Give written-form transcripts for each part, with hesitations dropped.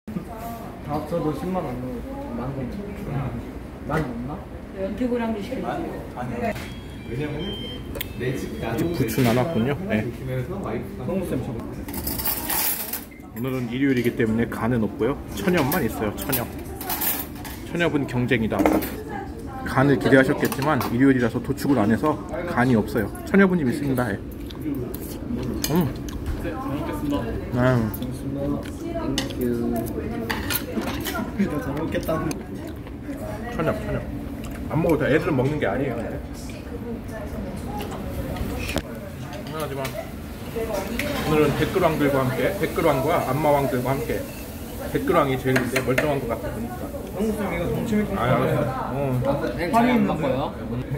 다 합쳐도 10만 원 넘고 만 원. 만 넘나? 연태고랑도 시켜주세요. 아니요. 왜냐면 내 집 나도 부추 나눴군요. 네. 성우쌤 저거. 오늘은 일요일이기 때문에 간은 없고요. 천엽만 있어요. 천엽. 천엽은 경쟁이다. 간을 기대하셨겠지만 일요일이라서 도축을 안 해서 간이 없어요. 천엽은 좀 있습니다. 네. 잘 먹겠다. 천엽. 안 먹어도 돼. 애들은 먹는 게 아니에요. 하지만 오늘은 댓글왕들과 함께, 댓글왕과 안마왕들과 함께. 댓글왕이 제일인데 멀쩡한 것 같아 보니까. 성우쌤 이거 동치미 좀. 알았어. 파리 있는 거요?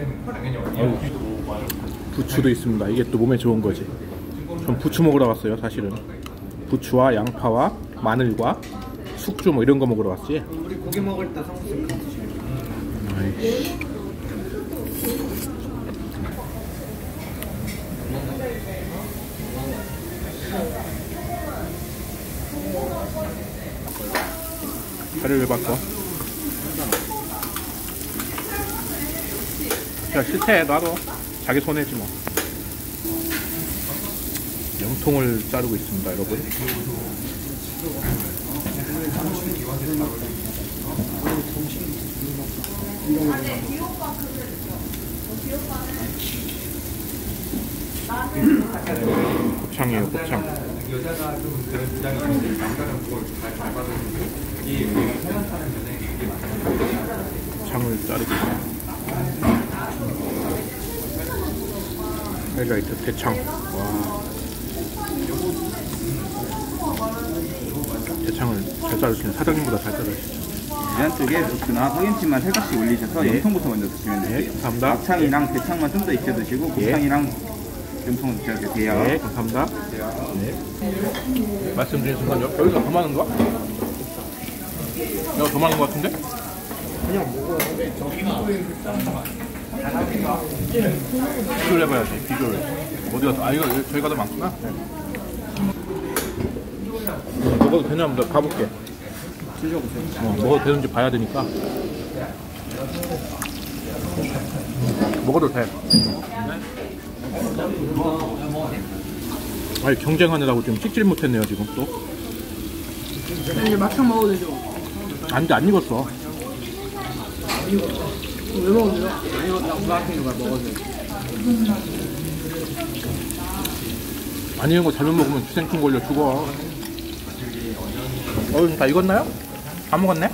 부추도 있습니다. 이게 또 몸에 좋은 거지. 전 부추 먹으러 왔어요. 사실은 부추와 양파와 마늘과 숙주 뭐 이런 거 먹으러 왔지. 우리 고기 먹을 때 성우쌤 같이 드시면. 다리를 왜 바꿔? 야 싫대. 놔둬. 자기 손해지 뭐. 염통을 자르고 있습니다 여러분. 곱창이에요 곱창. 여자가 좀 그런 주장이 있는데 남자는 그걸 잘 받아들이고 이 생각하는 면에 이게 많아요. 곱창을 자르고 있어요. 하이라이트 대창. 와. 대창을 잘 자르시네. 사장님보다 잘 자르시죠. 계란 쪽에 로스나 파김치만 살짝씩 올리셔서 네. 염통부터 먼저 드시면 돼요. 네, 감사합니다. 막창이랑 대창만 좀 더 익혀 드시고 곱창이랑 염통 드셔도 돼요. 네, 감사합니다. 네. 말씀드린 순간 여기가 더 많은 거야? 여기가 더 많은 거 같은데? 그냥 먹어요. 비교를 해봐야지. 비교를. 어디 갔어? 아 이거 저희가 더 많구나. 네. 먹어도 되냐? 한번 가볼게. 드셔보세요. 먹어도 되는지 봐야 되니까. 먹어도 돼. 아니 경쟁하느라고 지금 찍질 못했네요 지금 또. 이제 막창 먹어도 되죠? 안돼 안 익었어. 왜 먹어도 돼요? 안 익었다고 후라이팬 걸 먹어도 돼. 안 익은 거 잘못 먹으면 기생충 걸려 죽어. 다 익었나요? 다 먹었네?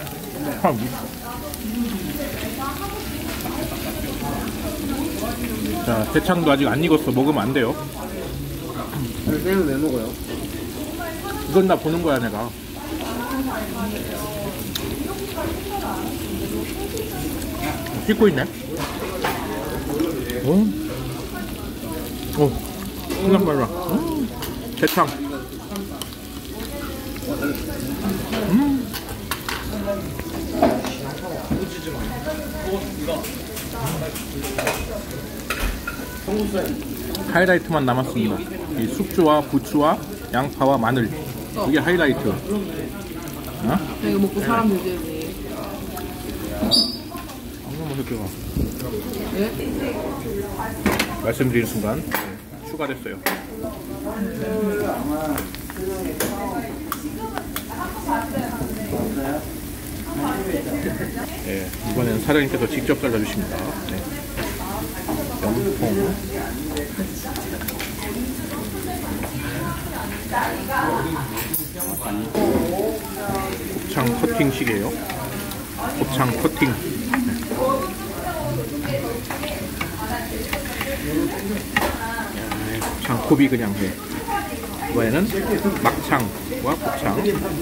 자 대창도 아직 안 익었어. 먹으면 안 돼요. 쌤은 왜 먹어요? 이건 나 보는 거야 내가. 씻고 있네. 신난 말라. 대창. 하이라이트만 남았습니다. 이 숙주와 부추와 양파와 마늘. 이게 하이라이트. 어? 이거 먹고 사람 되지. 예? 말씀드린 순간 추가됐어요. 네, 이번에는 사장님께서 직접 잘라주십니다. 네. 염통. 곱창 커팅식이에요. 곱창 커팅. 곱창 고비 그냥 해. 이번에는 막창과 곱창.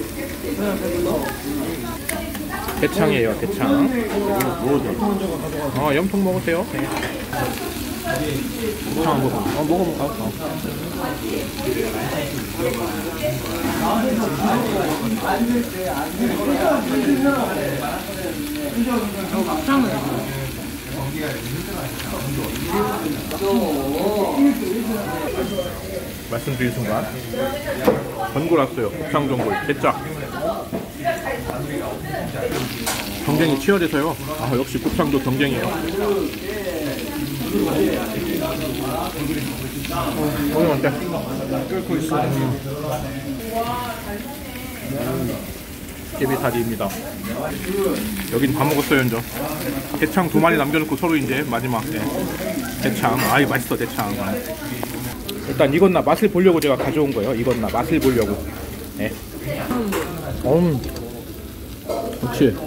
대창이에요 대창. 염통 먹으세요. 네. 곱창 먹어. 먹어. 막창은 말씀드린 순간 전골 왔어요. 곱창 전골 대짜. 경쟁이 치열해서요. 아, 역시 곱창도 경쟁이에요. 오늘 어때? 끓고 있어. 깨비다리입니다. 여긴 다 먹었어요, 이제. 대창 2마리 남겨놓고 서로 이제 마지막 대창. 아이, 맛있어, 대창. 일단 익었나 맛을 보려고 제가 가져온 거예요. 익었나 맛을 보려고. 네. 그렇지.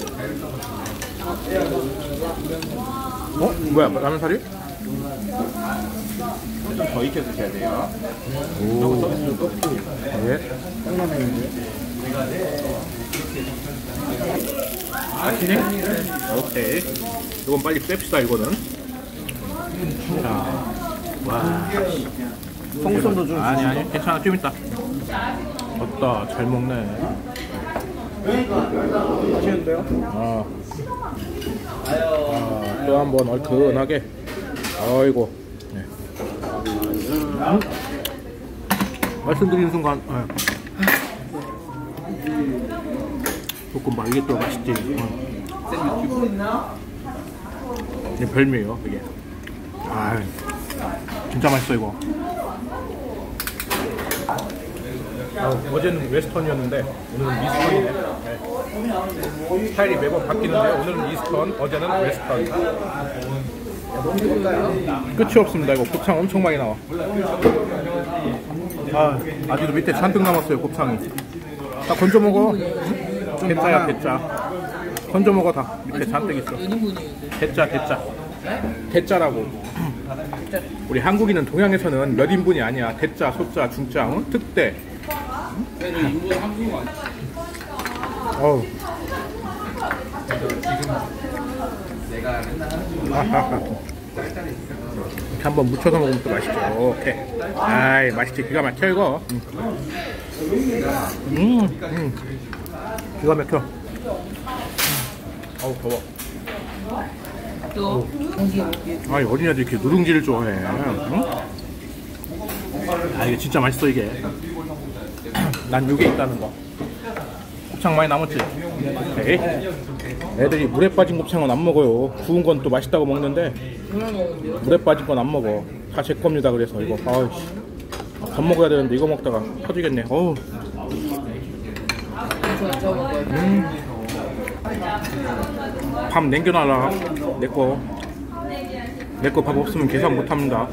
뭐야, 라면사리? 좀 더 익혀 드셔야 돼요. 오. 네. 맛있네? 오케이. 이건 빨리 뺍시다, 이거는. 자. 와. 송순도 좀. 아니, 괜찮아. 좀 있다. 없다. 잘 먹네. 맛있는데요? 또 한번 얼큰하게. 아이고. 네. 말씀드리는 순간. 볶음밥 이게 또 맛있지. 이게 별미예요, 이게. 아, 진짜 맛있어 이거. 어제는 웨스턴이었는데 오늘은 이스턴이네. 네. 스타일이 매번 바뀌는데 오늘은 이스턴, 어제는 웨스턴. 끝이 없습니다. 이거 곱창 엄청 많이 나와. 아직도 밑에 잔뜩 남았어요, 곱창이. 다 건져 먹어. 대짜야, 대짜. 건져 먹어, 다. 밑에 잔뜩 있어. 대짜, 대짜. 대짜라고. 우리 한국인은 동양에서는 몇 인분이 아니야. 대짜, 소짜, 중짜, 응? 특대. 어우. 이렇게 한번 묻혀서 먹으면 또 맛있죠. 오케이. 아이, 맛있지. 기가 막혀, 이거. 기가 막혀. 어우, 더워. 또 아이, 어린애들이 이렇게 누룽지를 좋아해. 응? 아, 이게 진짜 맛있어, 이게. 난 요게 있다는 거. 곱창 많이 남았지? 오케이. 애들이 물에 빠진 곱창은 안 먹어요. 구운 건 또 맛있다고 먹는데 물에 빠진 건 안 먹어. 다 제 겁니다. 그래서 이거 아이씨, 밥 먹어야 되는데 이거 먹다가 터지겠네. 어우. 밥 남겨놔라. 내거 밥 없으면 계산 못합니다.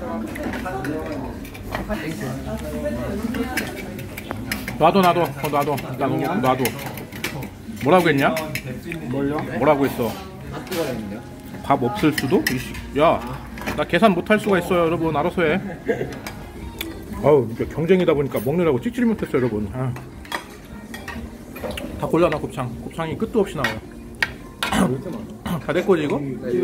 놔둬. 뭐라고 했냐? 뭘요? 뭐라고 했어? 학교가 있는데요? 밥 없을 수도? 야, 나 계산 못할 수가 있어요, 여러분. 알아서 해. 아우, 이게 경쟁이다 보니까 먹느라고 찍지를 못했어요, 여러분. 아. 다 골라놔, 곱창이 끝도 없이 나와요. 다 내 거지, 이거?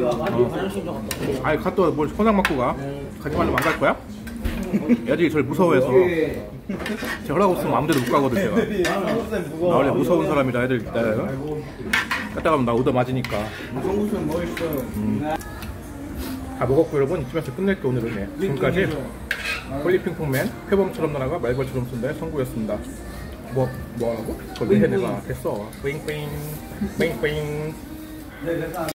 아이, 갔다 뭘 소장 맞고 가? 가지 말라면 안 갈 거야? 애들이 저를 무서워해서 제가 허락 없으면 아무데도 못 가거든. 제가 나 원래 무서운 사람이라 애들 갔다 가면 나 얻어 맞으니까. 송순 뭐 있어요? 다 먹었고 여러분, 이쯤에서 끝낼게. 오늘은. 네. 지금까지 폴리핑퐁맨 표범처럼 나라가 말벌처럼 쏜다의 성구였습니다. 뭐라고? 거기 해 내가 됐어. 뺑뺑